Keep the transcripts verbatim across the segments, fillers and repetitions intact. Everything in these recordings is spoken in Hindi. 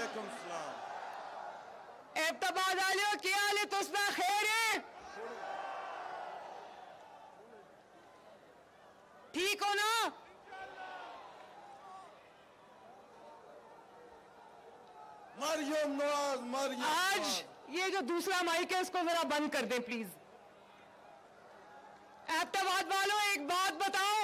वालेकुम सलाम। एबटाबाद वालियों क्या हाल है? तुस्ना खैर है? ठीक हो ना? मरियम नवाज, मरियम आज ये जो दूसरा माइक है इसको जरा बंद कर दें प्लीज। एबटाबाद वालों एक बात बताऊं,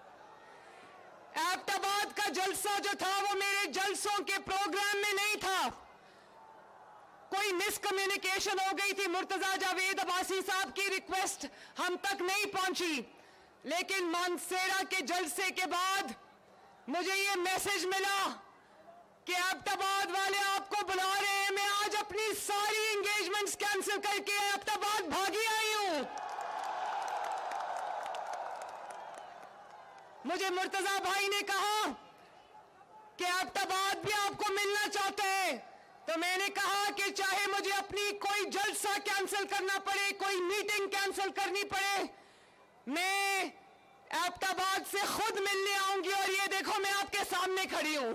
एबटाबाद का जलसा जो था वो मेरे जलसों के प्रोग्राम में नहीं था। कोई मिसकम्युनिकेशन हो गई थी। मुर्तजा जावेद अब्बासी साहब की रिक्वेस्ट हम तक नहीं पहुंची, लेकिन मानसेरा के जलसे के बाद मुझे ये मैसेज मिला कि एबटाबाद वाले आपको बुला रहे हैं। मैं आज अपनी सारी एंगेजमेंट्स कैंसिल करके एबटाबाद भागी आई हूं। मुझे मुर्तजा भाई ने कहा कि एबटाबाद भी आपको मिलना चाहते हैं, तो मैंने कहा कि चाहे मुझे अपनी कोई जलसा कैंसिल करना पड़े, कोई मीटिंग कैंसिल करनी पड़े, मैं एबटाबाद से खुद मिलने आऊंगी। और ये देखो मैं आपके सामने खड़ी हूं।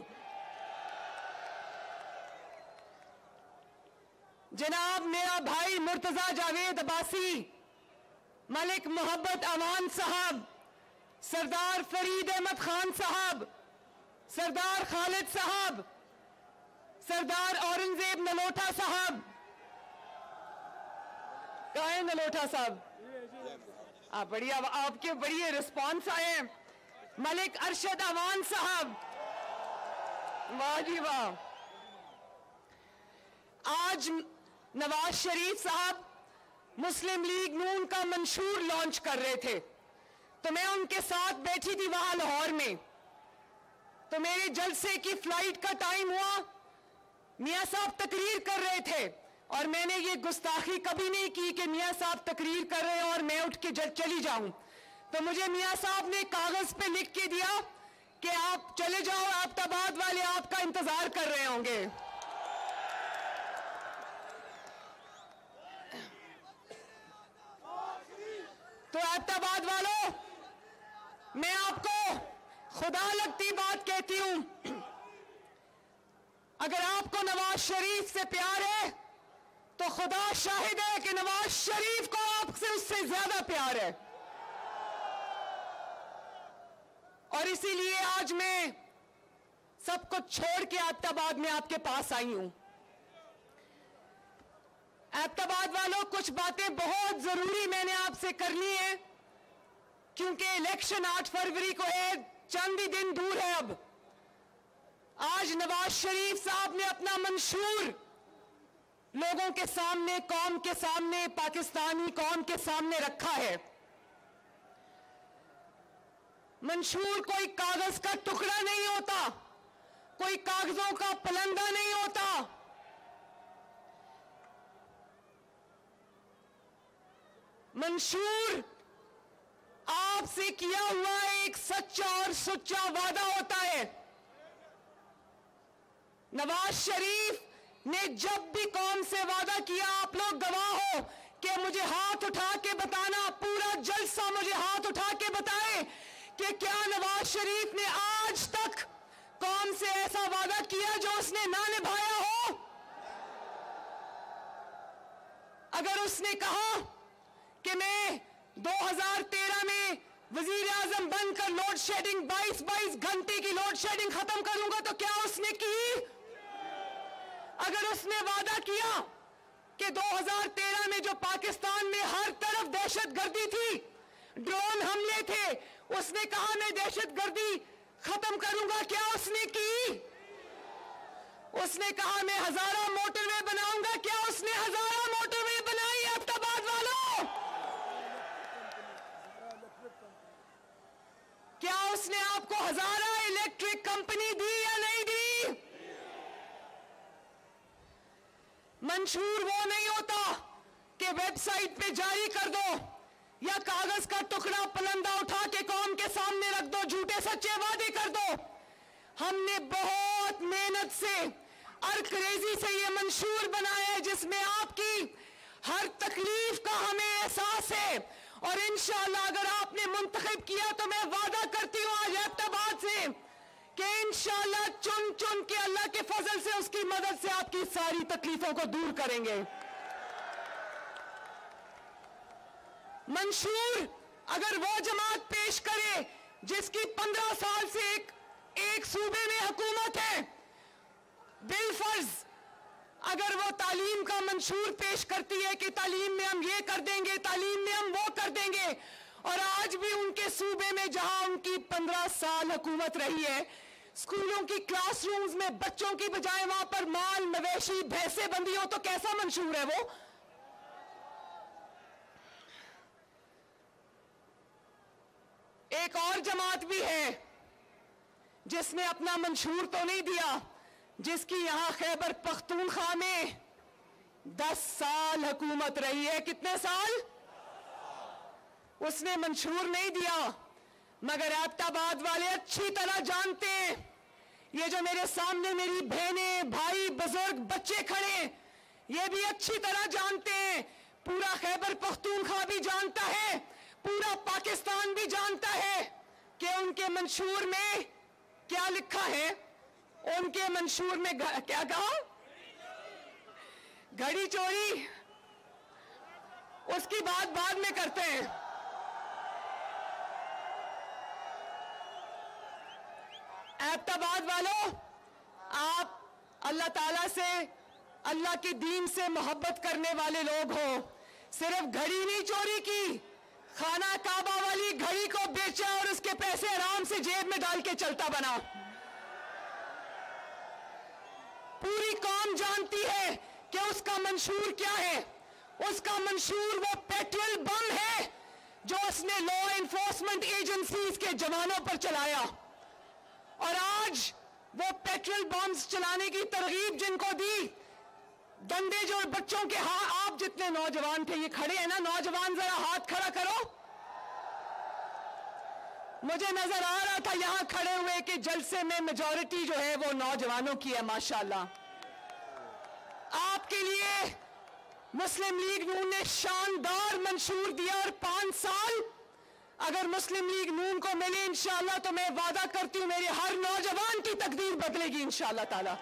जनाब मेरा भाई मुर्तजा जावेद अब्बासी, मलिक मोहब्बत अवान साहब, सरदार फरीद अहमद खान साहब, सरदार खालिद साहब, सरदार औरंगजेब नलोटा साहब, कहाँ है नलोटा साहब? आप बढ़िया, आपके बढ़िया रिस्पॉन्स आए हैं। मलिक अरशद अवान साहब, वाह जी वाह। आज नवाज शरीफ साहब मुस्लिम लीग नून का मंशूर लॉन्च कर रहे थे, तो मैं उनके साथ बैठी थी वहां लाहौर में। तो मेरे जलसे की फ्लाइट का टाइम हुआ, मियां साहब तकरीर कर रहे थे, और मैंने ये गुस्ताखी कभी नहीं की कि मियां साहब तकरीर कर रहे हैं और मैं उठ के चली जाऊं। तो मुझे मियां साहब ने कागज पे लिख के दिया कि आप चले जाओ, एबटाबाद वाले आपका इंतजार कर रहे होंगे। तो एबटाबाद वालों, मैं आपको खुदा लगती बात कहती हूं, अगर आपको नवाज शरीफ से प्यार है तो खुदा शाहिद है कि नवाज शरीफ को आपसे उससे ज्यादा प्यार है। और इसीलिए आज मैं सब कुछ छोड़ के एबटाबाद में आपके पास आई हूं। एबटाबाद वालों, कुछ बातें बहुत जरूरी मैंने आपसे करनी है, क्योंकि इलेक्शन आठ फरवरी को है, चंद ही दिन दूर है। अब आज नवाज शरीफ साहब ने अपना मंशूर लोगों के सामने, कौम के सामने, पाकिस्तानी कौम के सामने रखा है। मंशूर कोई कागज का टुकड़ा नहीं होता, कोई कागजों का पलंदा नहीं होता। मंशूर आपसे किया हुआ एक सच्चा और सुच्चा वादा होता है। नवाज शरीफ ने जब भी कौम से वादा किया, आप लोग गवाह हो, कि मुझे हाथ उठा के बताना, पूरा जलसा मुझे हाथ उठा के बताए कि क्या नवाज शरीफ ने आज तक कौम से ऐसा वादा किया जो उसने ना निभाया हो। अगर उसने कहा कि मैं दो हज़ार तेरह में वजीर आजम बनकर लोड शेडिंग बाईस बाईस घंटे की लोड शेडिंग खत्म करूंगा, तो क्या उसने की? अगर उसने वादा किया कि दो हज़ार तेरह में जो पाकिस्तान में हर तरफ दहशतगर्दी थी, ड्रोन हमले थे, उसने कहा मैं दहशतगर्दी खत्म करूंगा, क्या उसने की? उसने कहा मैं हजारा मोटरवे बनाऊंगा, क्या उसने हजारा मोटरवे बनाई? एबटाबाद वालों, क्या उसने आपको हजारा इलेक्ट्रिक कंपनी दी या नहीं दी? मंशूर वो नहीं होता कि वेबसाइट पे जारी कर दो या कागज का टुकड़ा पलंदा उठा के कौम के सामने रख दो, झूठे सच्चे वादे कर दो। हमने बहुत मेहनत से और क्रेजी से ये मंशूर बनाया है, जिसमें आपकी हर तकलीफ का हमें एहसास है। और इंशाअल्लाह अगर आपने मुंतखब किया तो मैं वादा करती हूं आज एबटाबाद से कि इंशाअल्लाह चुन चुन के अल्लाह के फजल से, उसकी मदद की सारी तकलीफों को दूर करेंगे। मंशूर अगर वो जमात पेश करे जिसकी पंद्रह साल से एक एक सूबे में हुकूमत है, बिलफर्ज अगर वो तालीम का मंशूर पेश करती है कि तालीम में हम ये कर देंगे, तालीम में हम वो कर देंगे, और आज भी उनके सूबे में जहां उनकी पंद्रह साल हुकूमत रही है, स्कूलों की क्लासरूम्स में बच्चों की बजाय वहां पर माल मवेशी भैंसे बंधी हो, तो कैसा मंशूर है वो? एक और जमात भी है जिसने अपना मंशूर तो नहीं दिया, जिसकी यहां खैबर पख्तूनख्वा में दस साल हुकूमत रही है। कितने साल? उसने मंशूर नहीं दिया, मगर एबटाबाद वाले अच्छी तरह जानते हैं, ये जो मेरे सामने मेरी बहनें भाई बुजुर्ग बच्चे खड़े, ये भी अच्छी तरह जानते हैं, पूरा खैबर पख्तूनख्वा भी जानता है, पूरा पाकिस्तान भी जानता है कि उनके मंशूर में क्या लिखा है। उनके मंशूर में क्या कहा? घड़ी चोरी, उसकी बात बाद में करते हैं। एबटाबाद वालों, आप अल्लाह ताला से, अल्लाह के दीन से मोहब्बत करने वाले लोग हो, सिर्फ घड़ी नहीं चोरी की, खाना काबा वाली घड़ी को बेचा और उसके पैसे आराम से जेब में डाल के चलता बना। पूरी कौम जानती है कि उसका मंशूर क्या है। उसका मंशूर वो पेट्रोल बम है जो उसने लॉ एनफोर्समेंट एजेंसीज के जवानों पर चलाया, और आज वो पेट्रोल बम्स चलाने की तरगीब जिनको दी, डंडे जो बच्चों के, हाँ आप जितने नौजवान थे, ये खड़े हैं ना नौजवान, जरा हाथ खड़ा करो। मुझे नजर आ रहा था यहां खड़े हुए कि जलसे में मेजॉरिटी जो है वो नौजवानों की है, माशाल्लाह। आपके लिए मुस्लिम लीग नून ने शानदार मंशूर दिया, और पांच साल अगर मुस्लिम लीग नून को मिले इंशाअल्लाह, तो मैं वादा करती हूं मेरे हर नौजवान की तकदीर बदलेगी इंशाअल्लाह ताला।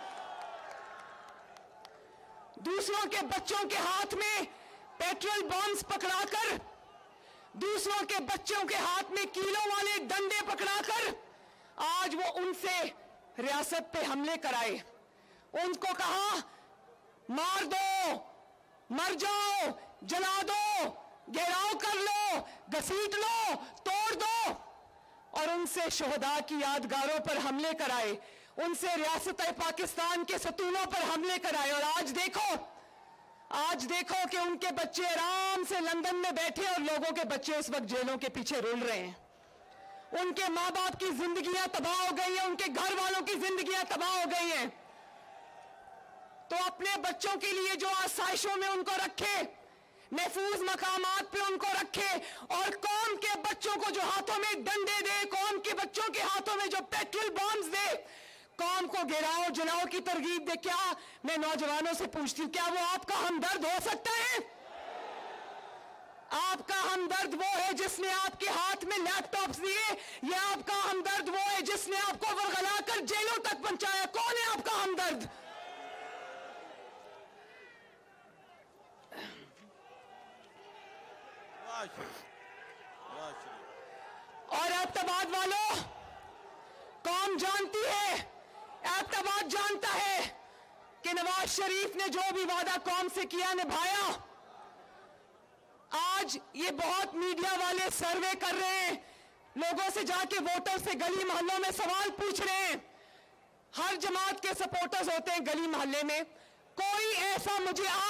दूसरों के बच्चों के हाथ में पेट्रोल बॉम्ब्स पकड़ाकर, दूसरों के बच्चों के हाथ में कीलों वाले डंडे पकड़ाकर आज वो उनसे रियासत पे हमले कराए। उनको कहा मार दो, मर जाओ, जला दो, घेराव कर लो, घसीट लो, तोड़ दो, और उनसे शोहदा की यादगारों पर हमले कराए, उनसे रियासत पाकिस्तान के सतूनों पर हमले कराए। और आज देखो, आज देखो कि उनके बच्चे आराम से लंदन में बैठे और लोगों के बच्चे उस वक्त जेलों के पीछे रुल रहे हैं। उनके माँ बाप की जिंदगियां तबाह हो गई हैं, उनके घर वालों की जिंदगियां तबाह हो गई हैं। तो अपने बच्चों के लिए जो आसाइशों में उनको रखे, महफूज मकामात पे उनको रखे, और कौम के बच्चों को जो हाथों में डंडे दे, कौम के बच्चों के हाथों में जो पेट्रोल बॉम्ब्स दे, कौम को गिराओ जलाओ की तरगीब दे, क्या मैं नौजवानों से पूछती हूं, क्या वो आपका हमदर्द हो सकता है? आपका हमदर्द वो है जिसने आपके हाथ में लैपटॉप्स दिए, या आपका हमदर्द वो है जिसने आपको वरगलाकर जेलों तक पहुंचाया? कौन है आपका हमदर्द? और एबटाबाद वालों, कौम जानती है, एबटाबाद जानता है कि नवाज शरीफ ने जो भी वादा कौम से किया निभाया। आज ये बहुत मीडिया वाले सर्वे कर रहे हैं, लोगों से जाके वोटर से गली मोहल्लों में सवाल पूछ रहे हैं। हर जमात के सपोर्टर्स होते हैं गली मोहल्ले में, कोई ऐसा मुझे